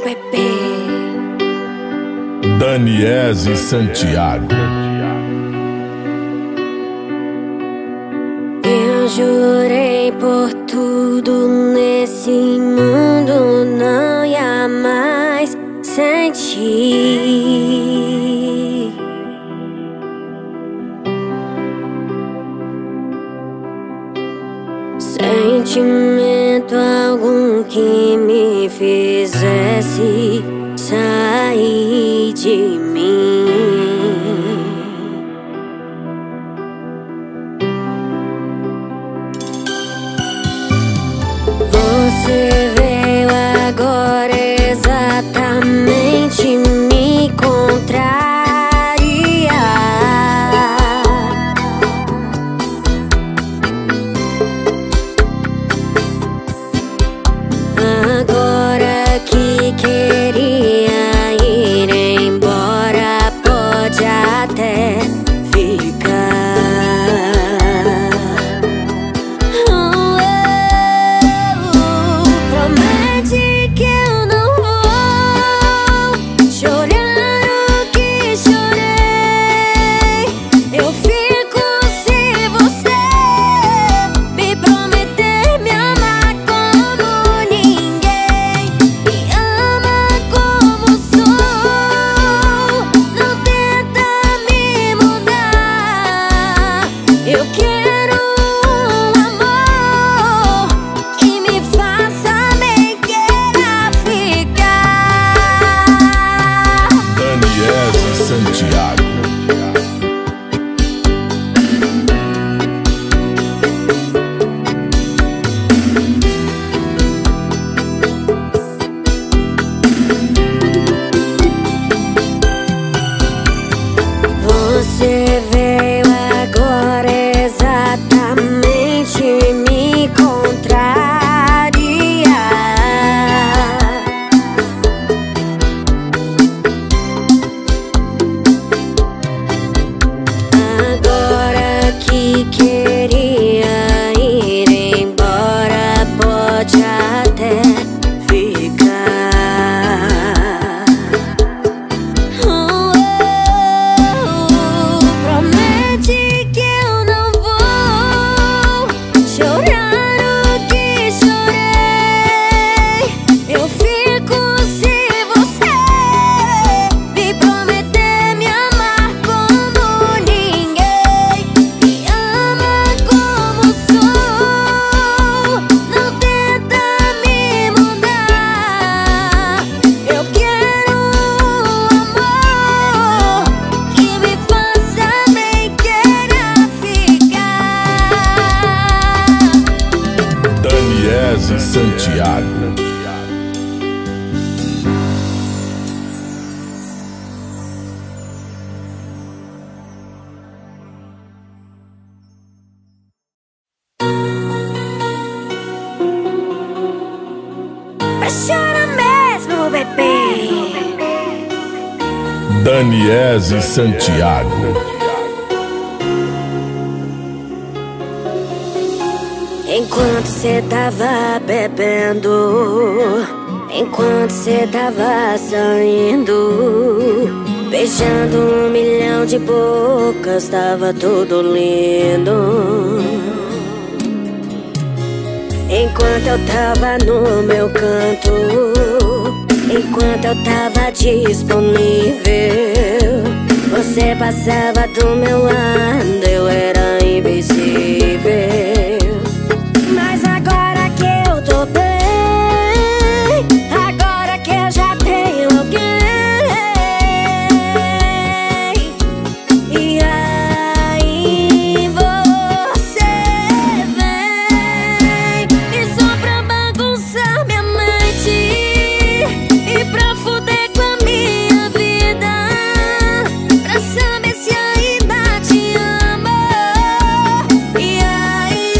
bebê. Daniese Santiago. Eu jurei por tudo nesse mundo não ia mais sentir. Sentimento algum que me fizesse sair de mim. Você veio agora exatamente me contrariar. Agora que queria ir embora, pode até ficar. Promete que eu não vou chorar o que chorei. Eu fico se você me prometer me amar como ninguém, me ama como sou. Não tenta me mudar. Eu quero um amor que me faça bem, queira ficar. Daniese Santiago. Você veio agora exatamente me contrariar. Agora que queria ir embora, pode até ficar. Promete que eu não vou chorar o que chorei. Eu fico se você me prometer me amar como ninguém, me ama como sou. Não tenta me mudar. Eu quero um amor que me faça bem, queira ficar. Daniese Santiago. Vai chorar mesmo, bebê. Daniese Santiago. Enquanto cê tava bebendo, enquanto cê tava saindo, beijando 1 milhão de bocas, tava tudo lindo. Enquanto eu tava no meu canto, enquanto eu tava disponível, você passava do meu lado, eu era invisível. Mas agora que eu tô bem, agora que eu já tenho alguém, e aí você vem, e só pra bagunçar minha mente e pra fuder com a minha vida, pra saber se ainda te amo. E aí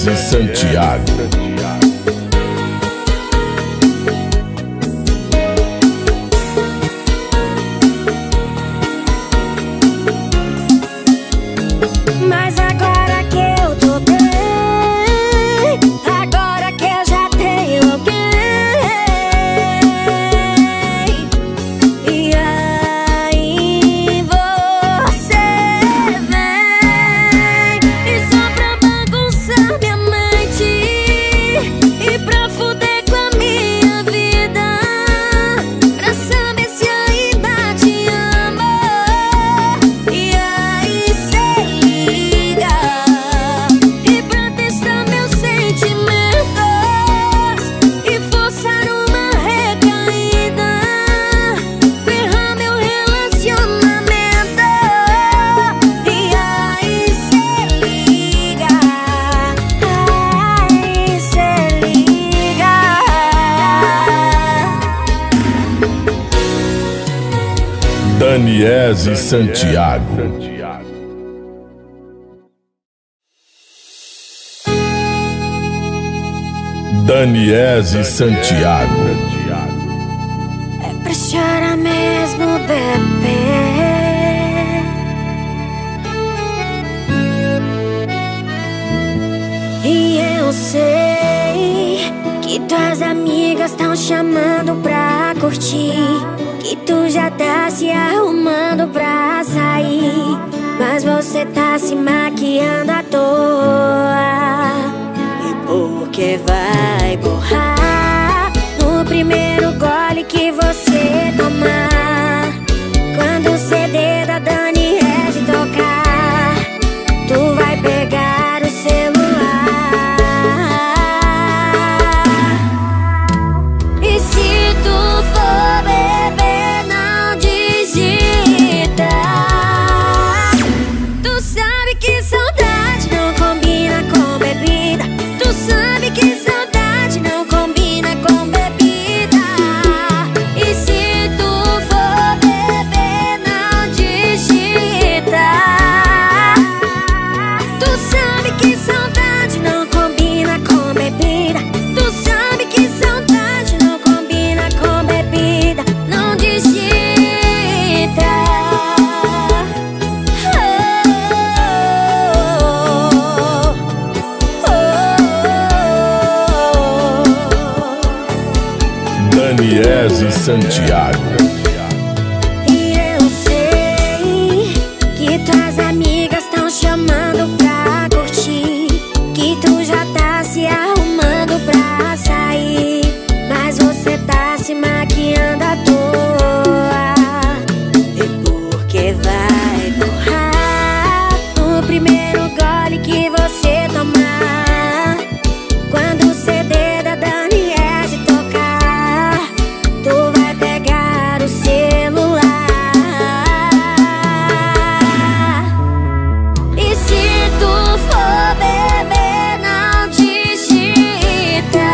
Daniese Santiago. Mas agora que eu tô bem, agora que eu já tenho alguém, e aí você vem, e só pra bagunçar minha mente, e pra fuder com a minha vida, pra saber se ainda te amo. E aí cê liga, e pra testar meus sentimentos, e forçar uma recaída, ferrar meu relacionamento. E aí cê liga, aí cê liga. Daniese Santiago. Daniese Santiago. É pra chorar mesmo, bebê. E eu sei que tuas amigas estão chamando pra curtir, que tu já tá se arrumando pra sair, mas você tá se maquiando à toa. E porque vai borrar no primeiro gole que você tomar. Quando o CD da Daniese tocar, tu vai pegar o celular. E se tu for beber, não digita. Tu sabe que saudade não combina com bebida. Tu sabe que saudade não combina com bebida. E se tu for beber, não digita. Tu sabe que saudade não combina com bebida. Tu sabe que saudade não combina com bebida. Não digita. Daniese Santiago. E eu sei que tuas amigas estão chamando pra curtir, que tu já tá se arrumando pra sair, mas você tá se maquiando à toa. E porque vai borrar no primeiro gole que você tomar. Quando o CD da Daniese tocar, tu vai pegar o celular. E se tu for beber, não digita.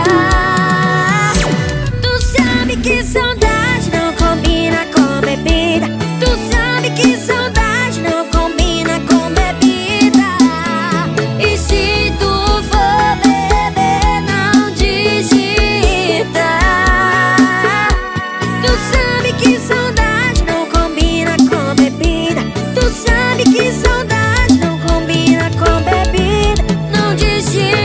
Tu sabe que saudade não combina com bebida. Tu sabe que saudade não combina com bebida. E se tu for beber, não digita. Tu sabe que saudade não combina com bebida. Tu sabe que saudade não combina com bebida. Não digita.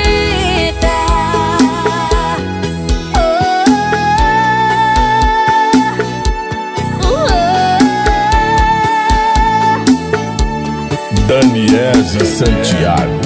Daniese Santiago.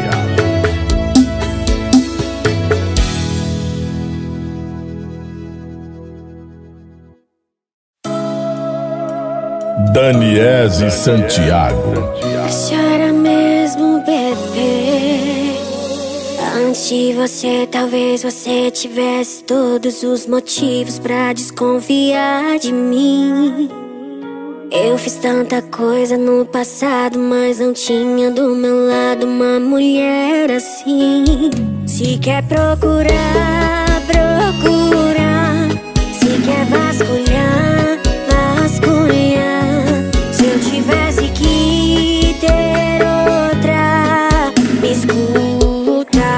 Daniese Santiago. Chora mesmo, bebê. Antes de você, talvez você tivesse todos os motivos pra desconfiar de mim. Eu fiz tanta coisa no passado, mas não tinha do meu lado uma mulher assim. Se quer procurar, procura. Se quer vasculhar, vasculhar. Se eu tivesse que ter outra, me escuta.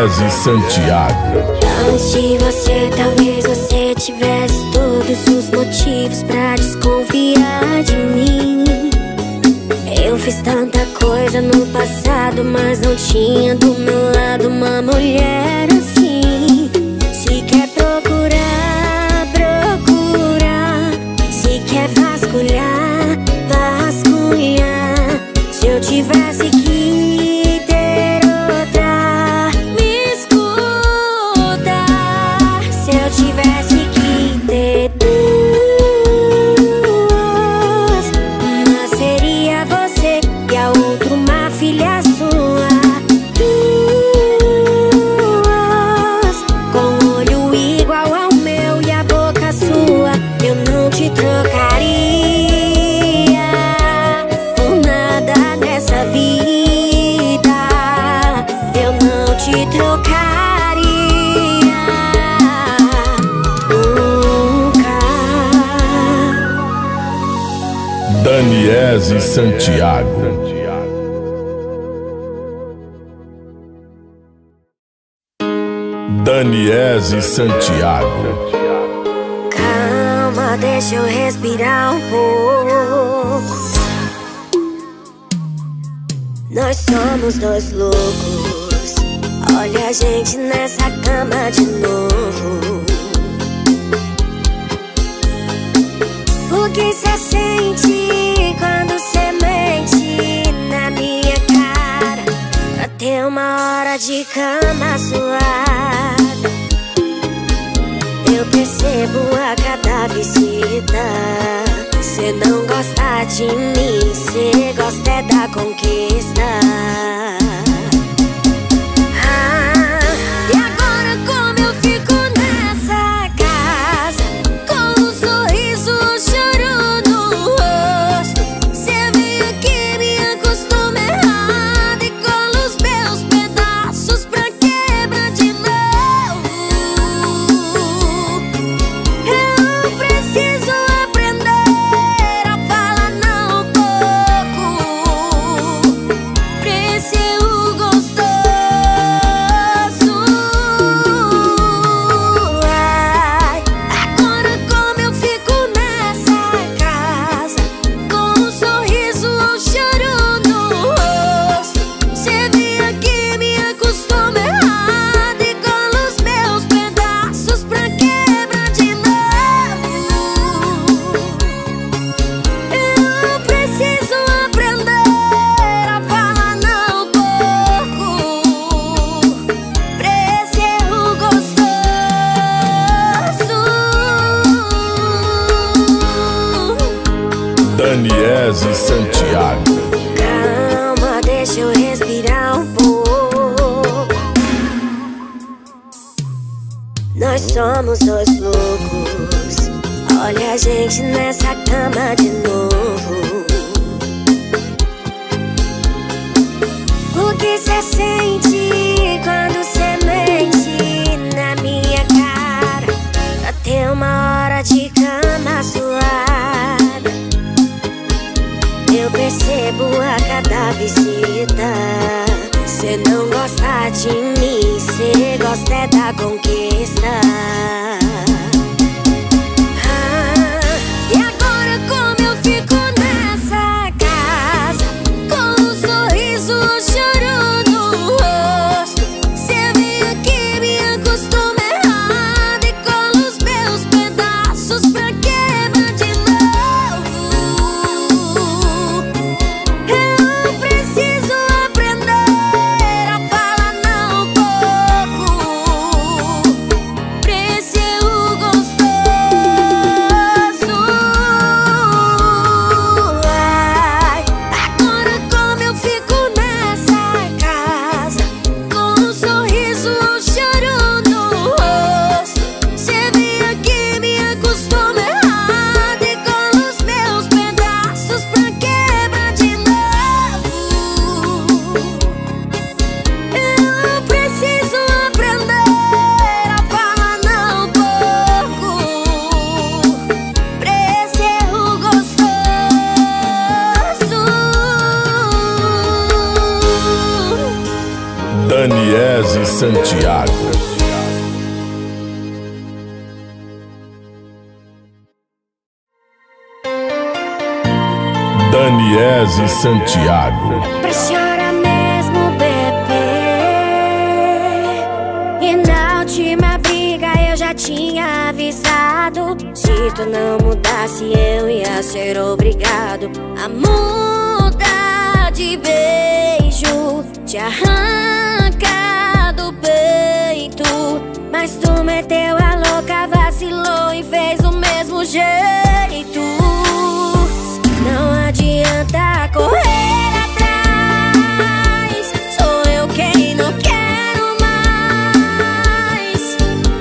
Daniese Santiago. Antes de você, talvez você tivesse todos os motivos pra desconfiar de mim. Eu fiz tanta coisa no passado, mas não tinha do meu lado uma mulher assim. Se quer procurar, procura. Se quer vasculhar, vasculhar. Se eu tivesse que ter outra, me escuta. Se eu tivesse que ter duas, uma seria você e a outra uma filha sua. Duas, com um olho igual ao meu e a boca sua. Eu não te trocaria por nada nessa vida. Eu não te trocaria nunca. Daniese Santiago. Daniese Santiago. Calma, deixa eu respirar um pouco. Nós somos dois loucos. Olha a gente nessa cama de novo. O que cê sente quando cê mente na minha cara? Pra ter uma hora de cama suada. Eu percebo a cada visita. Cê não gosta de mim, cê gosta é da conquista. E agora como eu fico nessa casa, com um sorriso, um choro no rosto. Cê vem aqui, me acostuma errado e cola os meus pedaços pra quebrar de novo. Eu preciso aprender a falar não pouco pra esse erro gostoso. Ai, agora como eu fico nessa casa, com um sorriso, um choro no rosto. Cê vem aqui, me acostuma errado e cola os meus pedaços pra quebrar de novo. Eu preciso aprender a falar não pouco pra esse erro gostoso. Daniese Santiago. Calma, deixa eu respirar um pouco. Nós somos dois loucos. Olha a gente nessa cama de novo. O que cê sente quando cê mente na minha cara? Pra ter uma hora de cama suada. Eu percebo a cada visita. Cê não gosta de mim, cê gosta é da conquista. E agora como eu fico nessa casa, com um sorriso, um choro no rosto. Cê vem aqui, me acostuma errado e cola os meus pedaços pra quebrar de novo. Eu preciso aprender a falar não pouco Santiago. Daniese Santiago. Pra chorar mesmo, bebê. E na última briga eu já tinha avisado. Se tu não mudasse eu ia ser obrigado a mudar de beijo, te arrancar do peito. Mas tu meteu a louca, vacilou e fez o mesmo jeito. Não adianta correr atrás, sou eu quem não quero mais.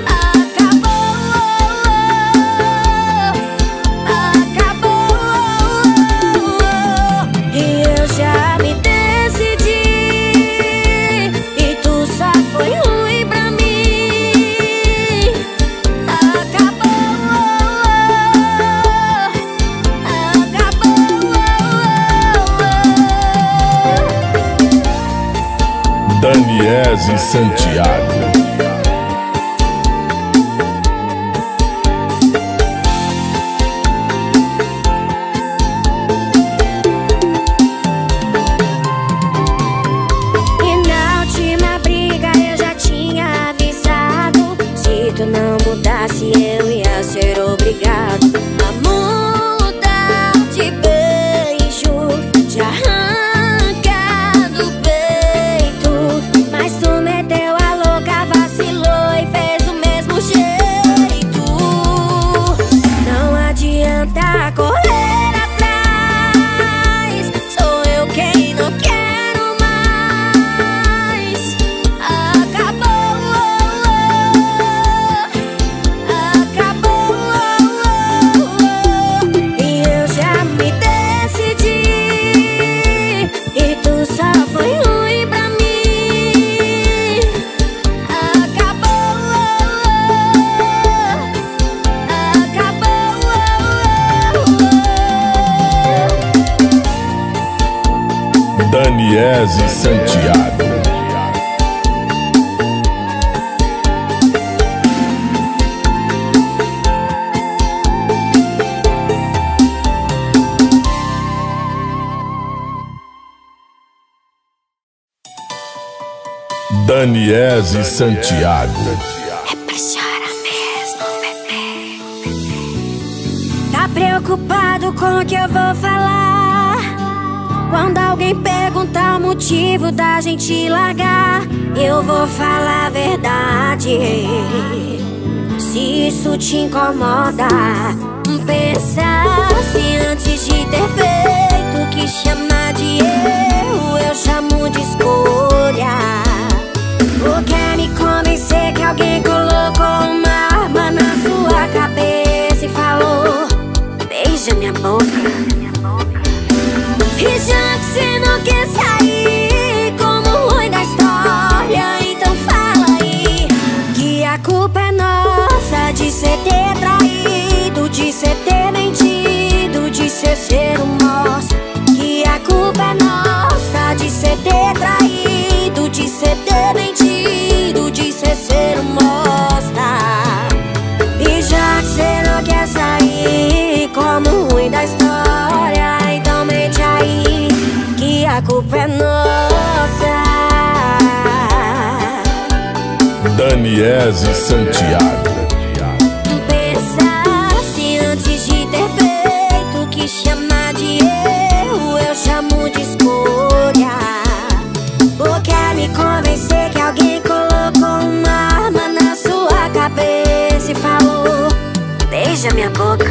Acabou, e eu já me decidi, e tu só foi ruim pra mim. Daniese Santiago. E na última briga eu já tinha avisado. Se tu não mudasse eu ia ser obrigado a mudar de beijo, te arrancar do peito. Mas tu meteu a louca, vacilou e fez o mesmo jeito. Não adianta correr atrás, sou eu quem não quero mais. Acabou, e eu já me decidi, e tu só foi ruim pra mim. Acabou. Daniese Santiago. Daniese Santiago. É pra chorar mesmo, bebê. Tá preocupado com o que eu vou falar? Quando alguém perguntar o motivo da gente largar, eu vou falar a verdade. Se isso te incomoda, pensasse antes de ter feito. O que chama de erro eu chamo de escolha. Ou quer me convencer que alguém colocou uma arma na sua cabeça e falou: beija minha boca. E já que cê não quer sair como ruim da história, então fala aí que a culpa é nossa de cê ter traído, de cê ter mentido, de cê ser um monstro. Que a culpa é nossa de cê ter traído, de cê ter mentido, de cê ser um monstro. E já que cê não quer sair como ruim da história, então mente aí que a culpa é nossa. Daniese Santiago. Pensasse antes de ter feito. O que chama de erro eu chamo de escolha. Ou quer me convencer que alguém colocou uma arma na sua cabeça e falou: beija minha boca.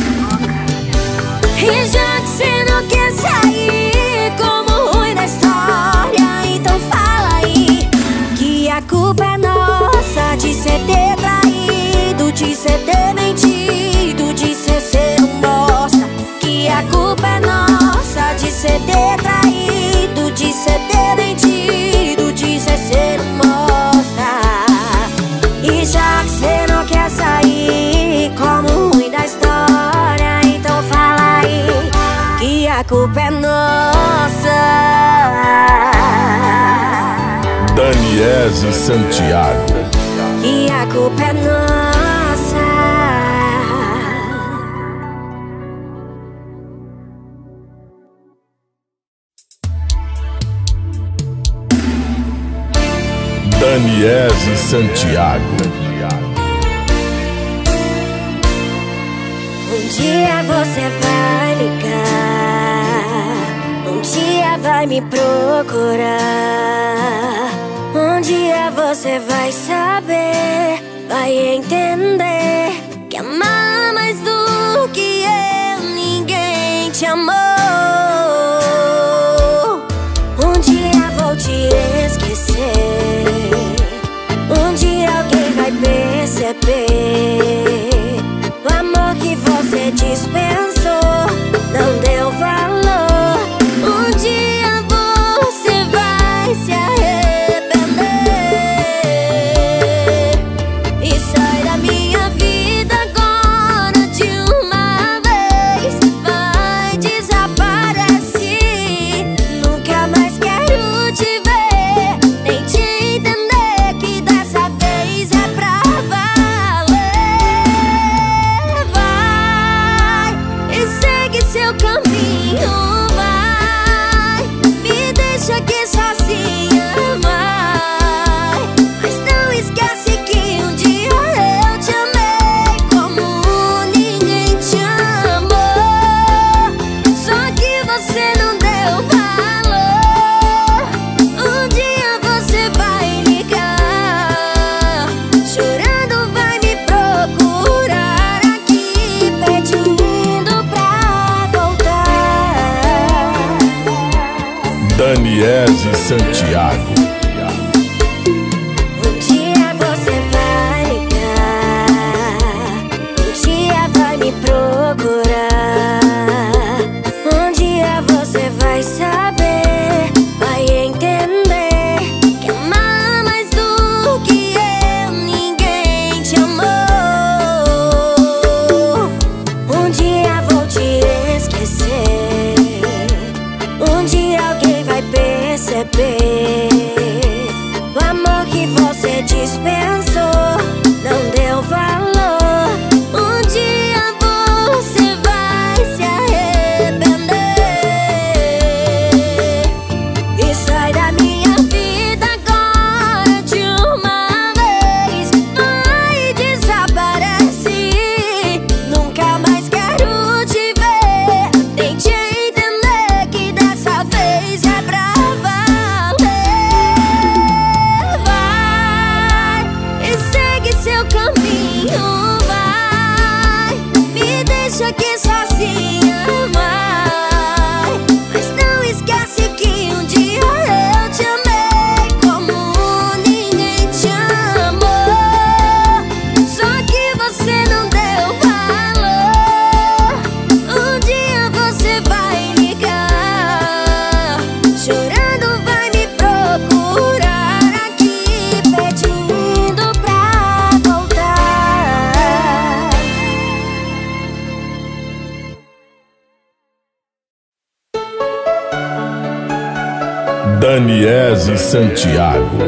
E já que cê não quer sair como ruim da história, então fala aí que a culpa é nossa de cê ter traído, de cê ter mentido, de cê ser um bosta. Que a culpa é nossa de cê ter traído, de cê ter mentido, de cê ser um bosta. E já que cê não quer sair como ruim da história, então fala aí Daniese Santiago. E a culpa é nossa. Daniese Santiago. Um dia você vai ligar, um dia vai me procurar, um dia você vai saber, vai entender que amar mais do que eu, ninguém te amou. Um dia vou te esquecer, um dia alguém vai perceber o amor que você dispensou, não deu valor. Um dia você vai se arrepender e sai da minha vida agora de uma vez. Vai, desaparece, nunca mais quero te ver, nem te entender que dessa vez é pra valer. Vai e segue seu caminho, vai, me deixa aqui sozinha, vai, mas não esquece que um dia eu te amei como ninguém te amou, só que você não deu valor. Um dia você vai ligar, chorando vai me procurar aqui, pedindo pra voltar. Daniese Santiago. Um dia você vai ligar, um dia vai me procurar, um dia você vai saber, vai entender que amar mais do que eu, ninguém te amou. Um dia vou te esquecer, um dia alguém vai perceber o amor que você dispensou, não deu valor. Um dia você vai se arrepender e sai da minha vida agora de uma vez. Vai, desaparece, nunca mais quero te ver, nem te entender que dessa vez é pra valer. Vai e segue seu caminho, vai, me deixa aqui sozinha, vai, mas não esquece que um dia eu te amei como ninguém te amou, só que você não deu valor. Um dia você vai ligar, chorando vai me procurar aqui, pedindo pra voltar. Daniese Santiago.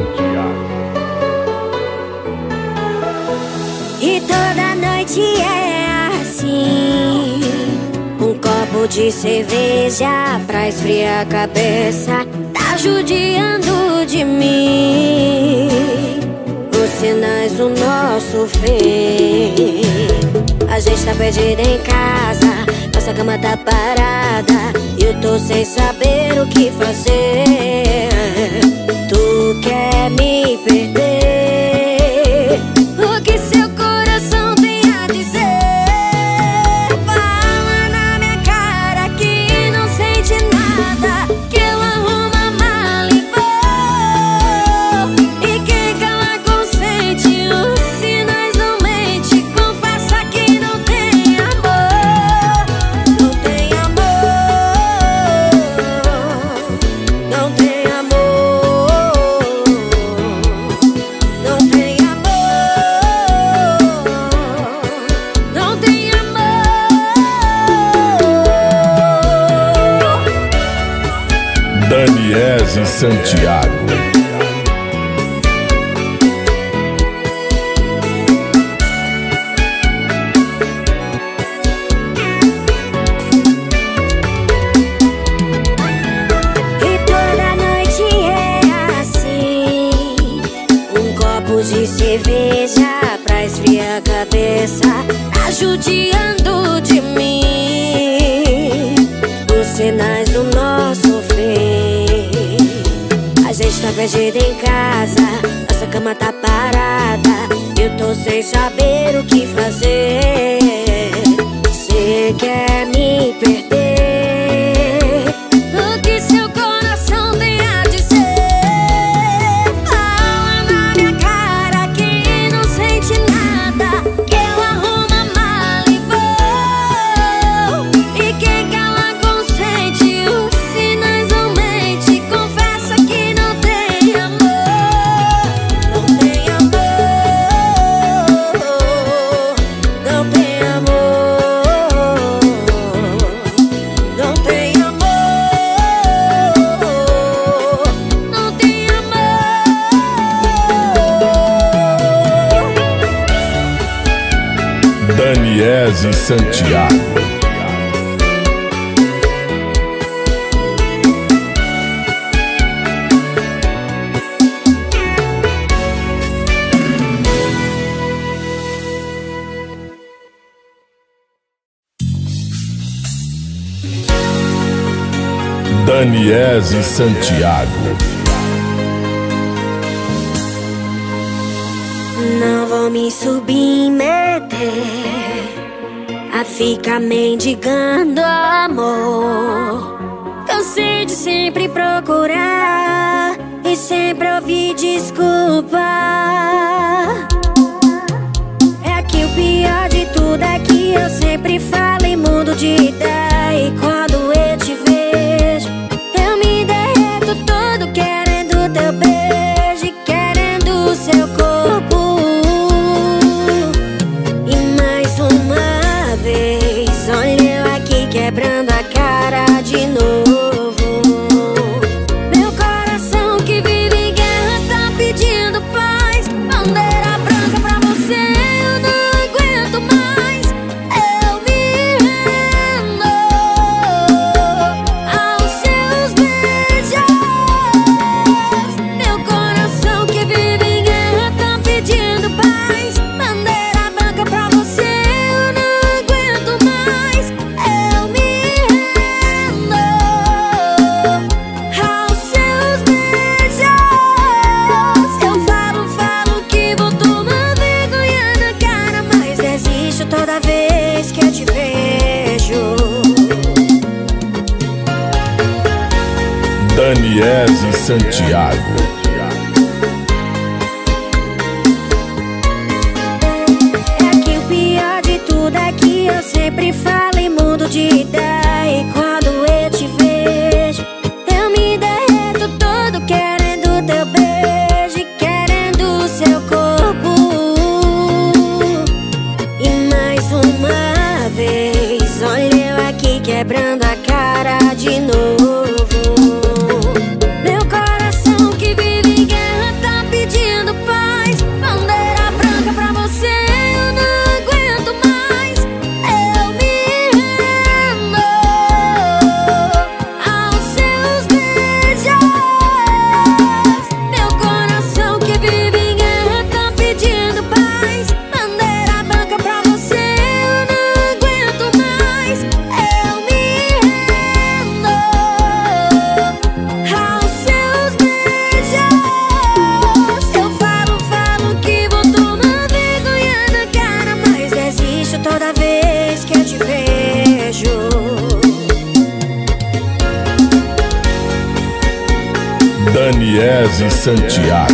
E toda noite é assim, um copo de cerveja pra esfriar a cabeça, tá judiando de mim, os sinais do nosso fim. A gente tá perdido em casa, nossa cama tá parada e eu tô sem saber o que fazer. Tu quer me perder, o que seu coração tem a dizer? Fala na minha cara que não sente nada, que eu arrumo a mala e vou. E quem cala consente, os sinais não mente, confessa que não tem amor. Não tem amor, não tem amor, não tem amor, não tem amor. Daniese Santiago. perde a cabeça, tá judiando de mim. Os sinais do nosso fim. A gente tá perdido em casa, nossa cama tá parada, eu tô sem saber o que fazer. Cê quer me perder? O que seu coração tem a dizer? Fala na minha cara que não sente nada, que eu arrumo a mala e vou. E quem cala consente, os sinais aumente. Confessa que não tem amor. Não tem amor. Não tem amor. Não tem amor. Não tem amor. Daniese Santiago. Daniese Santiago. Não vou me submeter a ficar mendigando amor. Cansei de sempre procurar e sempre ouvir desculpa. É que o pior de tudo é que eu sempre falo e mudo de ideia. E quando eu te vejo, eu me derreto todo querendo teu beijo e querendo seu corpo. E mais uma vez, olha eu aqui quebrando a cara de novo. Meu coração que vive em guerra tá pedindo paz. Bandeira branca pra você, eu não aguento mais. Eu me rendo aos seus beijos. Meu coração que vive em guerra tá pedindo paz. Bandeira branca pra você, eu não aguento mais. Eu me rendo aos seus beijos. Eu falo que vou tomar vergonha na cara, mas desisto toda vez que eu te vejo. Daniese Santiago. É que o pior de tudo é que eu sempre falo e mudo de ideia. E quando eu te vejo, eu me derreto todo querendo teu beijo e querendo seu corpo. E mais uma vez, olha eu aqui quebrando a cara de novo. Meu coração que vive em guerra tá pedindo paz. Bandeira branca pra você, eu não aguento mais. Eu me rendo aos seus beijos. Meu coração que vive em guerra tá pedindo paz. Bandeira branca pra você, eu não aguento mais. Eu me rendo aos seus beijos. Eu falo que vou tomar vergonha na cara, mas desisto toda vez que eu te vejo. Daniese Santiago.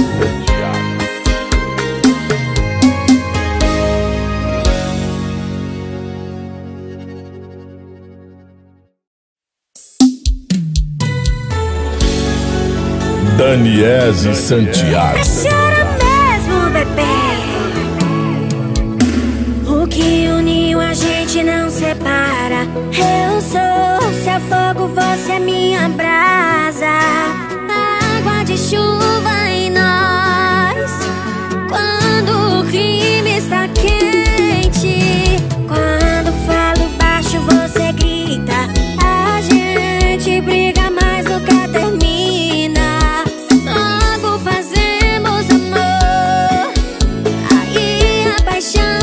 Daniese Santiago. Chora mesmo, bebê. O que uniu a gente não separa. Eu sou seu fogo, você é minha brasa. Água de chuva em nós. Quando o clima está quente, quando falo baixo você grita. A gente briga mais nunca termina. Logo fazemos amor, aí a paixão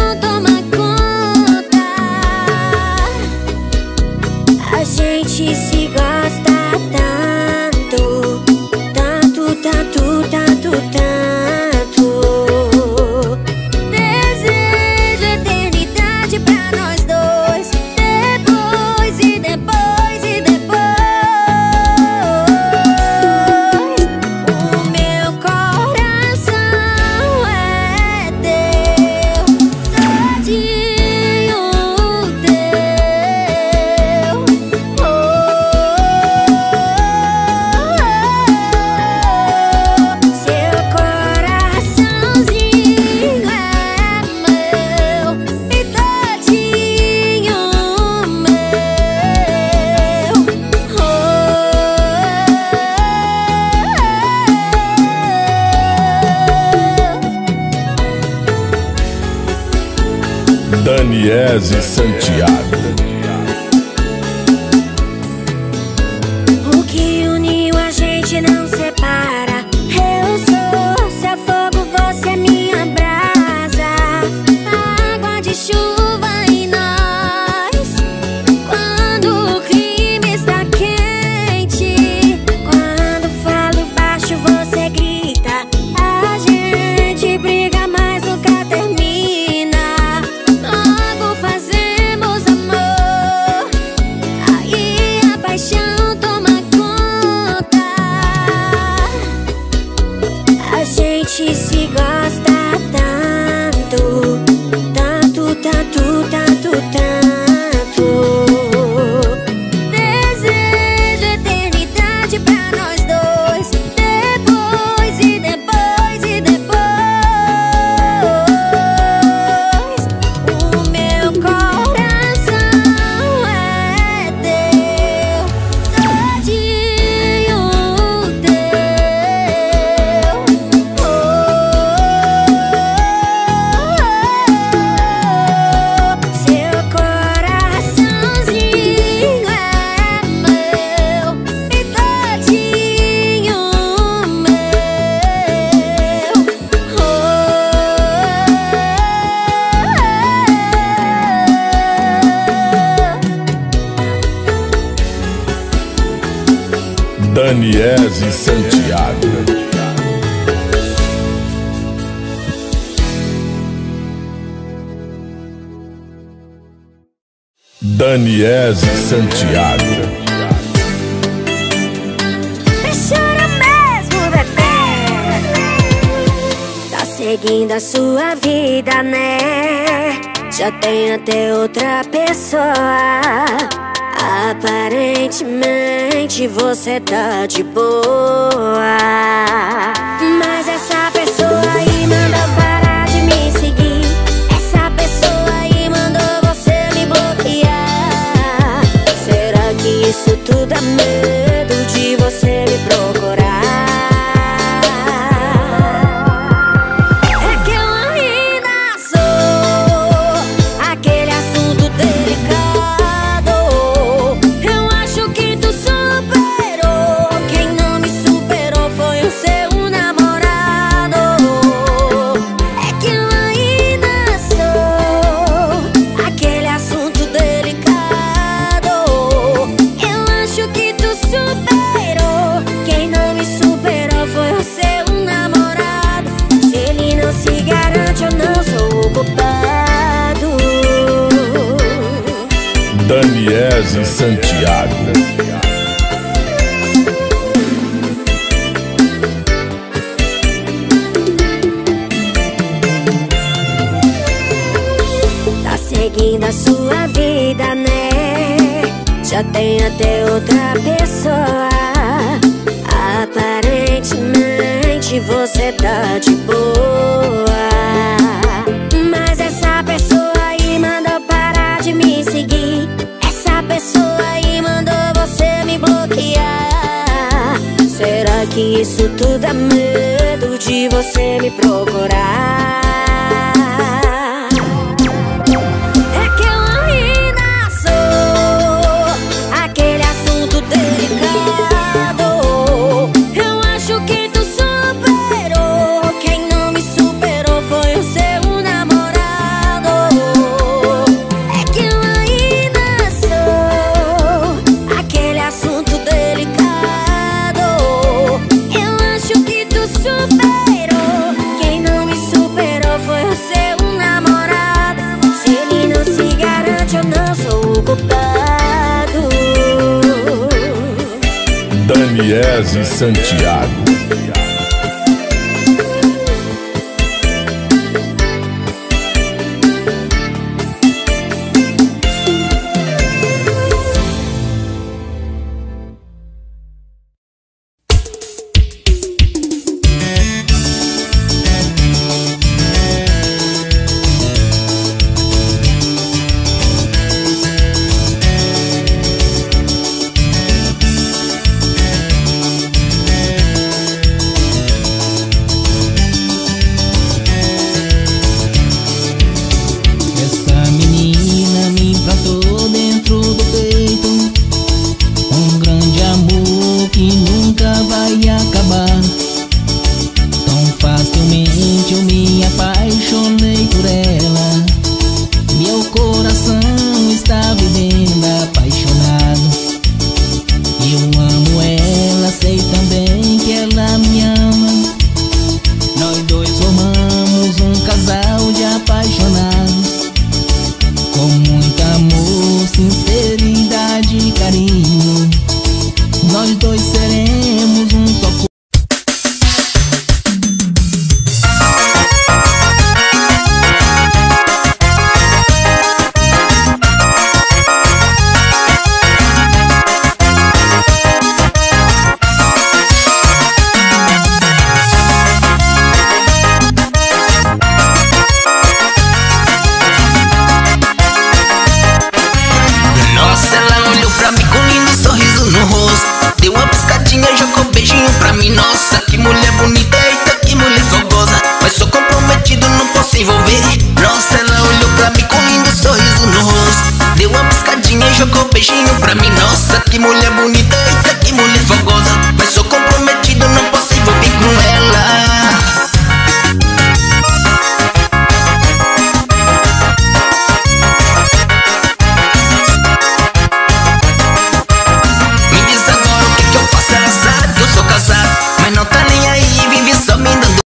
Daniese Santiago. O que uniu a gente não separa. Eu sou seu fogo, você é minha brasa. Água de chuva em nós. Quando o clima está quente, quando falo baixo você grita. A gente briga, mas nunca termina. Logo fazemos amor, aí a paixão toma conta. A gente se gosta tanto, tanto, tanto, tanto, tanto. Desejo eternidade pra nós dois. Depois e depois e depois. O meu coração é teu, todinho teu. Seu coraçãozinho é meu e todinho meu. Daniese Santiago. Daniese Santiago. Chora mesmo, bebê. Tá seguindo a sua vida, né? Já tem até outra pessoa. Aparentemente você tá de boa, mas essa pessoa aí mandou parar de me seguir. Essa pessoa aí mandou você me bloquear. Será que isso tudo é medo de você me procurar? É que eu ainda sou aquele assunto delicado. Eu acho que tu superou. Quem não me superou foi o seu namorado. É que eu ainda sou aquele assunto delicado. Eu acho que tu superou. Quem não me superou foi o seu namorado. Se ele não se garante, eu não sou o culpado. Daniese Santiago. Tá seguindo a sua vida, né? Já tem até outra pessoa. Aparentemente você tá de boa, mas essa pessoa aí mandou parar de me seguir. Essa pessoa aí mandou você me bloquear. Será que isso tudo é medo de você me procurar? É que eu ainda sou aquele assunto delicado. Eu acho que tu superou. Quem não me superou foi o seu namorado. É que eu ainda sou aquele assunto delicado. Eu acho que tu superou. Quem não me superou foi o seu namorado. Se ele não se garante, eu não sou o culpado. Daniese Santiago. e jogou beijinho pra mim. Nossa, que mulher bonita, eita, que mulher fogosa. Mas sou comprometido, não posso envolver com ela. Me diz agora o que eu faço, ela sabe que eu sou casado, mas não tá nem aí, vive só me dando.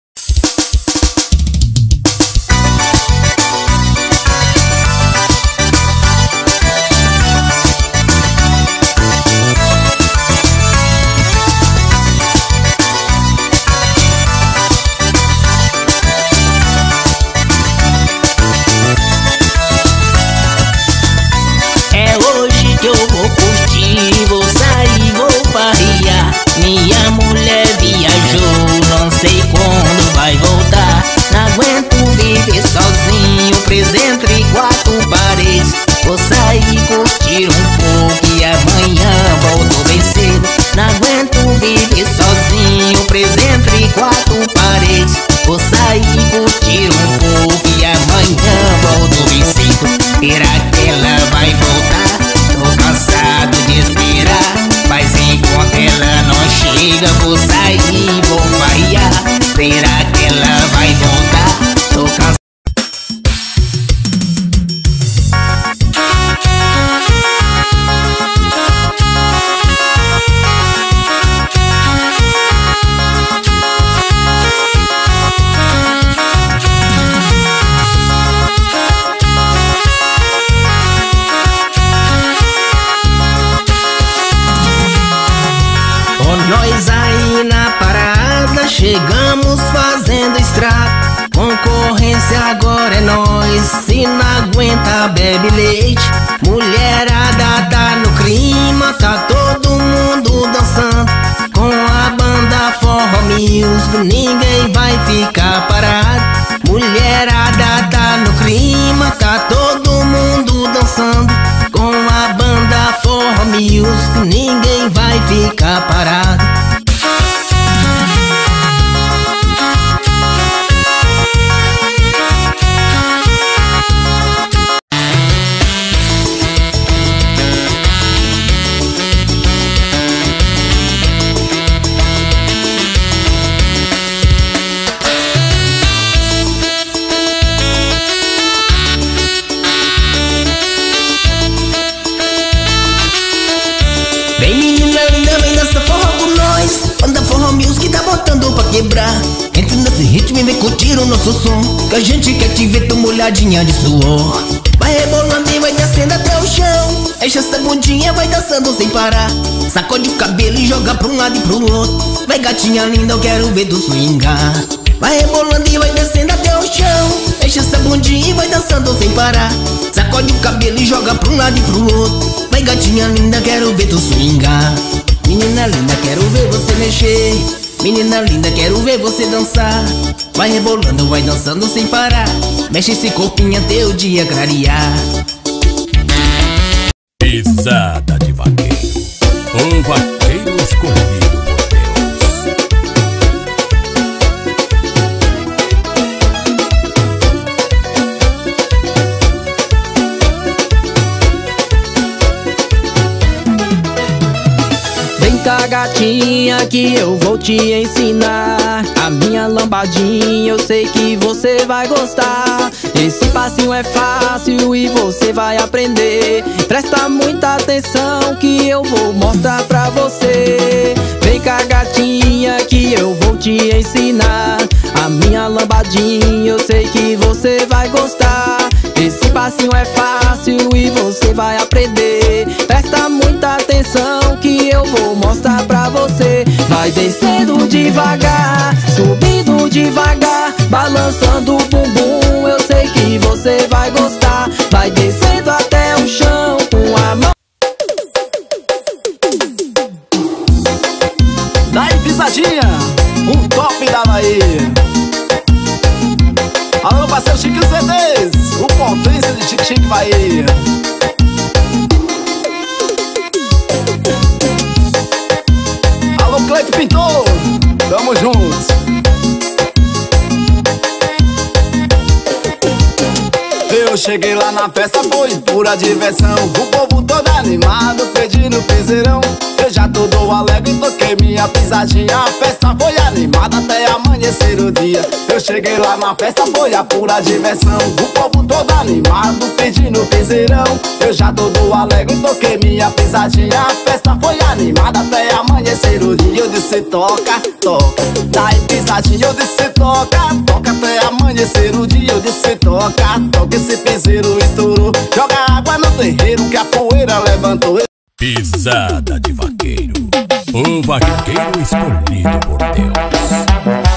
É hoje que eu vou curtir, vou sair, vou farrear. Minha mulher viajou, não sei quando vai voltar. Não aguento viver sozinho, preso entre quatro paredes. Vou sair, curtir um pouco e amanhã volto bem cedo. Não aguento viver sozinho, preso entre quatro paredes. Vou sair, curtir um pouco e amanhã volto bem cedo. Será que ela vai voltar? Tô cansado de esperar, mas enquanto ela não chega, vou sair, vou farrear. Será que ela vai voltar? Tô cansado. Nós aí na parada chegamos fazendo estrago. Concorrência agora é nós, se não aguenta bebe leite. Mulherada tá no clima, tá todo mundo dançando. Com a banda Forró Music ninguém vai ficar parado. Mulherada tá no clima, tá todo mundo dançando. Com a banda Forró Music ninguém vai ficar parado. Vem menina linda, vem dança forró com nós. Banda Forró Music tá botando pra quebrar. Entra nesse ritmo e vem curtir o nosso som, que a gente quer te ver tão molhadinha de suor. Vai rebolando e vai descendo até o chão. Enche essa bundinha, vai dançando sem parar. Sacode o cabelo e joga pra um lado e pro outro. Vai gatinha linda, eu quero ver tu swingar. Vai rebolando e vai descendo até o chão. Enche essa bundinha e vai dançando sem parar. Sacode o cabelo e joga pra um lado e pro outro. Vai gatinha linda, quero ver tu swingar. Menina linda, quero ver você mexer. Menina linda, quero ver você dançar. Vai rebolando, vai dançando sem parar. Mexe esse corpinho até o dia clarear. Pisada de vaqueiro, o vaqueiro escolhido por Deus. Vem cá gatinha que eu vou te ensinar a minha lambadinha, eu sei que você vai gostar. Esse passinho é fácil e você vai aprender. Presta muita atenção que eu vou mostrar pra você. Vem cá gatinha que eu vou te ensinar a minha lambadinha, eu sei que você vai gostar. Esse passinho é fácil e você vai aprender. Presta muita atenção que eu vou mostrar pra você. Vai descendo devagar, subindo devagar, balançando o bumbum, eu sei que você vai gostar. Vai descendo até o chão com a mão. Daí pisadinha, um top da Bahia. Alô parceiro Chique CDs, o potência de Chique Chique Bahia. Alô Cleito Pintor, tamo juntos. Eu cheguei lá na festa, foi pura diversão. O povo todo animado, pedindo piseirão. Eu já todo alegre, toquei minha pisadinha. A festa foi animada até amanhecer o dia. Eu cheguei lá na festa, foi a pura diversão. O povo todo animado, pedindo piseirão. Eu já todo alegre, toquei minha pisadinha. A festa foi animada até amanhecer o dia. Eu disse toca, toca, daí pisadinha. Eu disse toca, toca até amanhecer o dia. Eu disse toca, toca, esse piseiro estourou. Joga água no terreiro que a poeira levantou. Pisada de vaqueiro, o vaqueiro escolhido por Deus.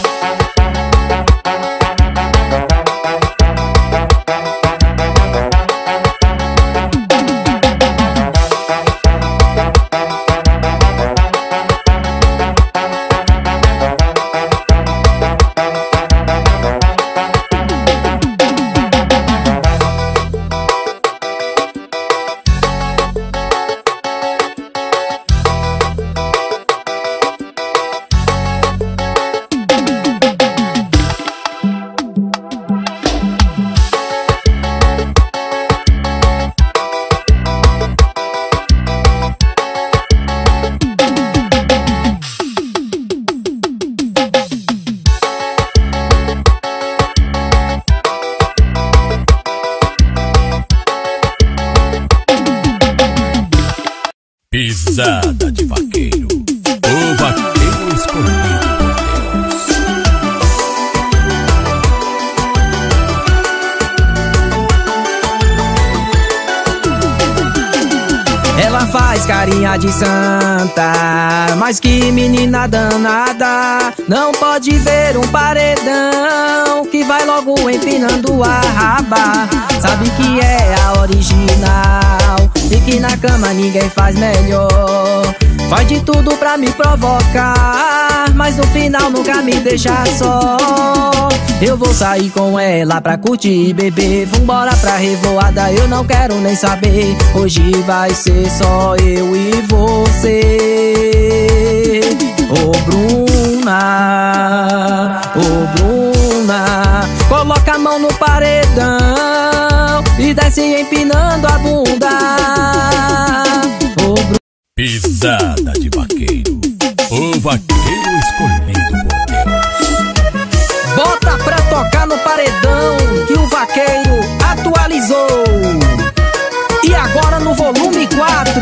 Pisada de vaqueiro, o vaqueiro escolhido por Deus. Ela faz carinha de santa, mas que menina danada. Não pode ver um paredão que vai logo empinando a raba. Sabe que é a original e que na cama ninguém faz melhor. Faz de tudo pra me provocar, mas no final nunca me deixa só. Eu vou sair com ela pra curtir e beber. Vambora pra revoada, eu não quero nem saber. Hoje vai ser só eu e você. Ô Bruna, ô Bruna, coloca a mão no paredão e desce empinando a bunda. Ô Bruna. Pisada de vaqueiro, o vaqueiro escolhido por Deus. Bota pra tocar no paredão que o vaqueiro atualizou. E agora no volume 4.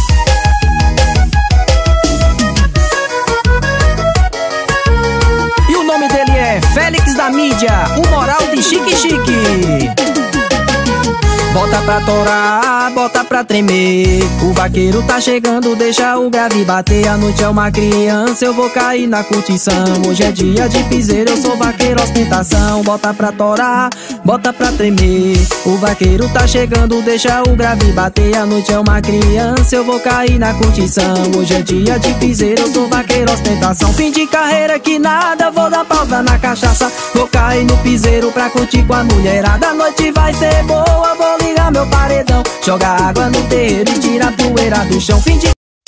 E o nome dele é Félix da Mídia, o moral de Chique Chique. Bota pra torar, bota pra tremer. O vaqueiro tá chegando, deixa o grave bater. A noite é uma criança, eu vou cair na curtição. Hoje é dia de piseiro, eu sou vaqueiro ostentação. Bota pra torar, bota pra tremer. O vaqueiro tá chegando, deixa o grave bater. A noite é uma criança, eu vou cair na curtição. Hoje é dia de piseiro, eu sou vaqueiro ostentação. Fim de carreira que nada, vou dar pausa na cachaça. Vou cair no piseiro pra curtir com a mulherada. A noite vai ser boa, vou ligar meu paredão. Joga água no terreiro e tira a poeira do chão. Fim de...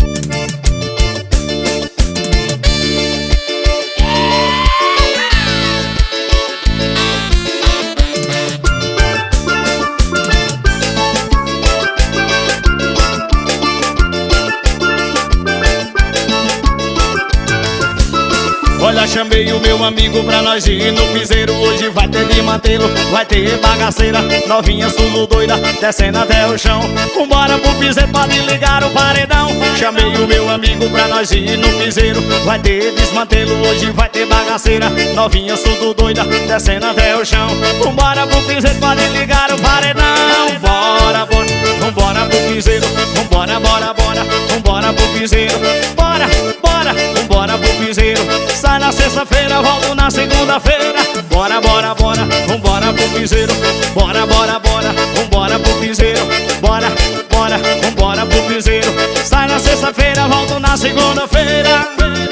Olha, chamei o meu amigo pra nós ir no piseiro. Hoje vai ter de mantê-lo, vai ter bagaceira. Novinha, sulo doida, descendo até o chão. Vambora pro piseiro, pode ligar o paredão. Chamei o meu amigo pra nós ir no piseiro. Vai ter desmantelo, hoje vai ter bagaceira. Novinha, sulo doida, descendo até o chão. Vambora pro piseiro, pode ligar o paredão. Bora, bora, vambora pro piseiro. Vambora, bora, bora, vambora pro piseiro. Bora, bora, vambora pro piseiro. Sai na sexta-feira, volto na segunda-feira. Bora, bora, bora, vambora pro piseiro. Bora, bora, bora, vambora pro piseiro. Bora, bora, vambora pro piseiro. Sai na sexta-feira, volto na segunda-feira.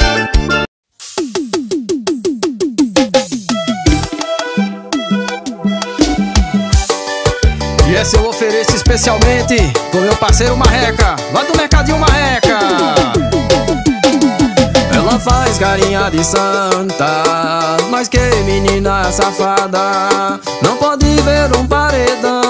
E essa eu ofereço especialmente pro meu parceiro Marreca, lá do Mercadinho Marreca. Ela faz carinha de santa, mas que menina safada. Não pode ver um paredão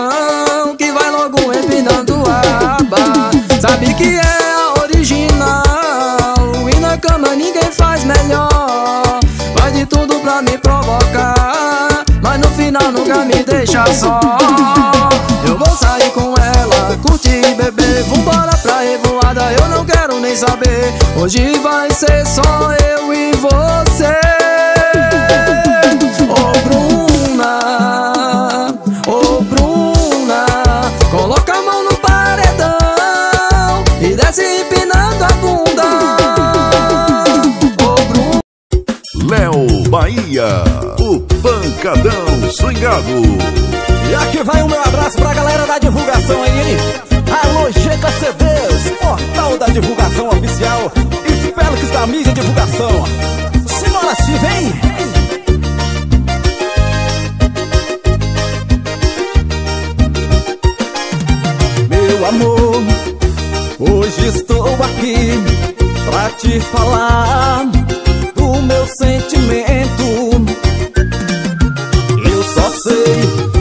nunca me deixa só. Eu vou sair com ela, curtir e beber, vambora pra revoada, eu não quero nem saber. Hoje vai ser só eu e você. Ô Bruna, ô Bruna, coloca a mão no paredão e desce empinando a bunda. Ô Bruna. Léo Bahia, o pancadão swingado. E aqui vai o meu abraço pra galera da divulgação aí, hein? Alô, GK CDs, portal da divulgação oficial, e Félix da mídia divulgação. Simbora, se vem! Meu amor, hoje estou aqui pra te falar do meu sentimento. Eu só sei.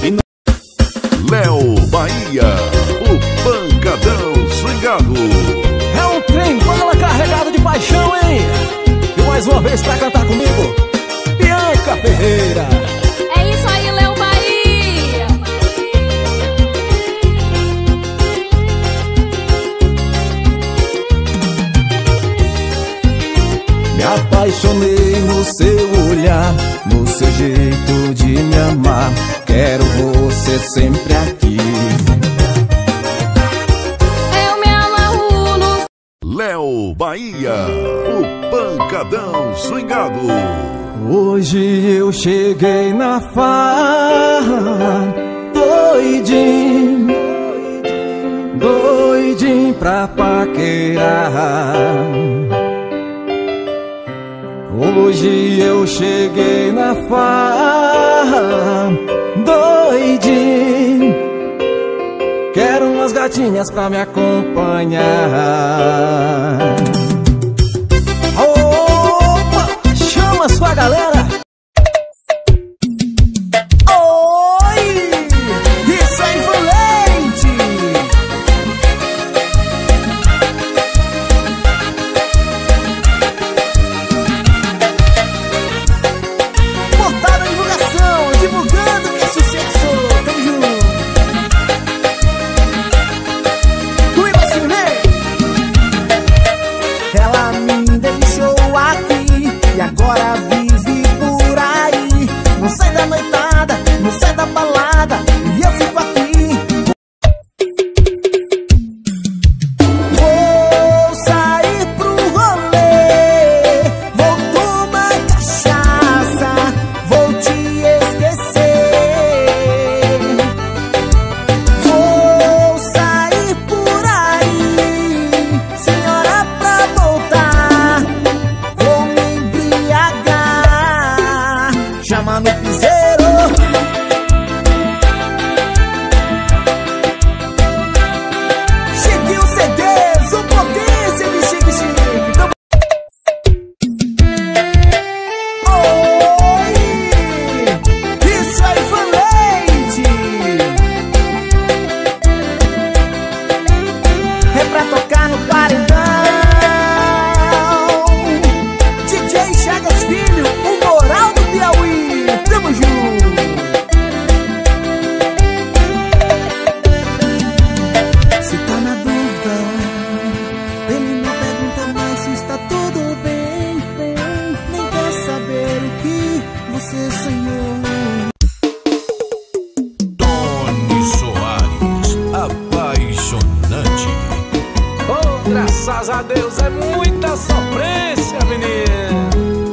Léo Bahia, o pancadão swingado. É um trem bala carregado de paixão, hein? E mais uma vez pra cantar comigo, Bianca Ferreira. É isso aí, Léo Bahia. Me apaixonei no seu olhar, no seu jeito de me amar. Quero você sempre aqui. Eu me amarro no... Léo Bahia, o pancadão swingado. Hoje eu cheguei na farra, doidinho, doidinho pra paquerar. Hoje eu cheguei na farra, doidinho, quero umas gatinhas pra me acompanhar. Opa, chama sua galera. Oi, isso é influente. Divulgando que é sucesso, tamo junto. Comigo assim, vem. Ela me deixou aqui e agora vive por aí. Não sai da noitada, não sai da balada e eu fico aqui. Vou sair pro rolê, vou tomar cachaça, vou te no piseiro. Chiquinho CDs, o potência de chique chique. Oi, isso aí foi leite. É pra tocar no paredão. DJ Chagas Filho, o moral do Piauí. Tamo junto. Se tá na dúvida, ele não pergunta mais se está tudo bem. Nem quer saber o que você sonhou. Tony Soares, apaixonante. Oh, graças a Deus, é muita sofrência, menino.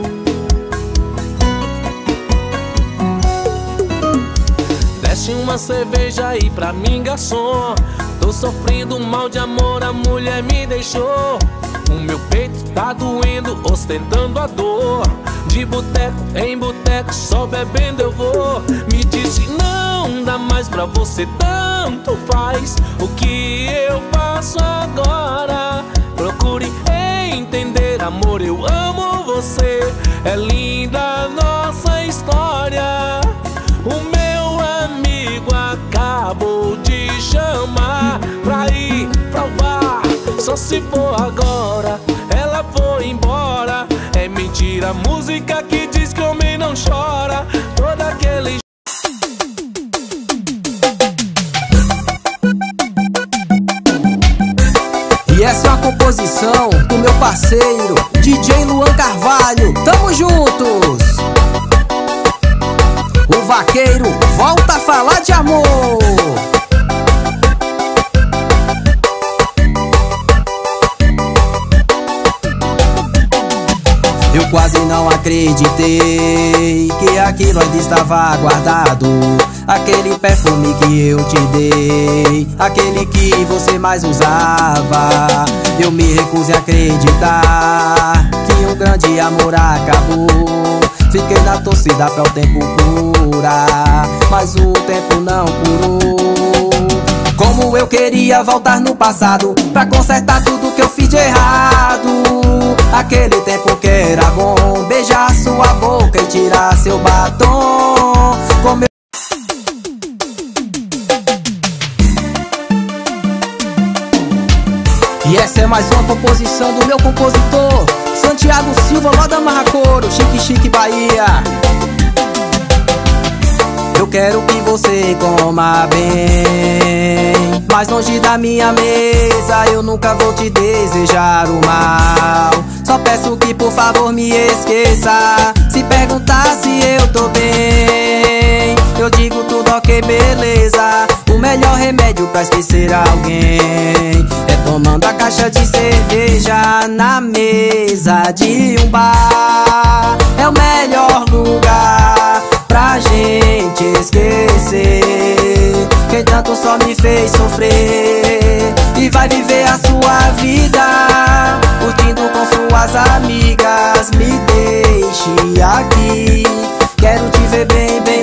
Desce uma cerveja aí pra mim, garçom. Tô sofrendo mal de amor, a mulher me deixou. O meu peito tá doendo, ostentando a dor. De boteco em boteco, só bebendo eu vou. Me disse não dá mais pra você, tanto faz. O que eu faço agora? Procure entender, amor, eu amo você. É linda a nossa história. O meu amigo acabou de chamar pra ir pra o bar. Só se for agora, ela foi embora. É mentira a música que diz que homem não chora. Todo aquele... composição do meu parceiro DJ Luan Carvalho. Tamo juntos! O vaqueiro volta a falar de amor. Eu quase não acreditei que aquilo ainda estava guardado. Aquele perfume que eu te dei, aquele que você mais usava. Eu me recusei a acreditar que um grande amor acabou. Fiquei na torcida pra o tempo curar, mas o tempo não curou. Como eu queria voltar no passado pra consertar tudo que eu fiz de errado. Aquele tempo que era bom, beijar sua boca e tirar seu batom. Como eu... E essa é mais uma composição do meu compositor Santiago Silva, lá da Marracoro, Chique Chique Bahia. Eu quero que você coma bem, mas longe da minha mesa eu nunca vou te desejar o mal. Só peço que por favor me esqueça. Se perguntar se eu tô bem, eu digo tudo ok, beleza. O melhor remédio pra esquecer alguém é tomando a caixa de cerveja na mesa de um bar. É o melhor lugar pra gente esquecer quem tanto só me fez sofrer. E vai viver a sua vida curtindo com suas amigas. Me deixe aqui, quero te ver bem, bem